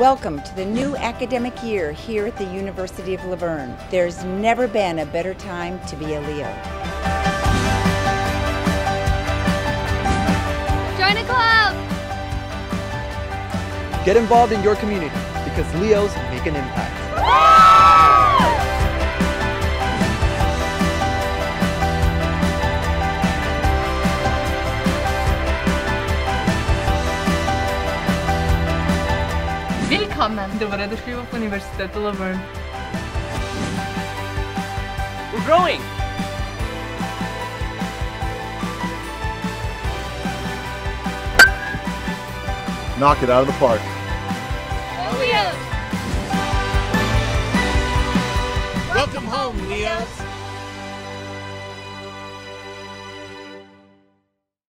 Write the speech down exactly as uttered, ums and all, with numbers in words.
Welcome to the new academic year here at the University of La Verne. There's never been a better time to be a Leo. Join a club! Get involved in your community because Leos make an impact. Willkommen! Devorah Lieberman på University of La Verne. We're growing! Knock it out of the park. Leos! Welcome home, Leos!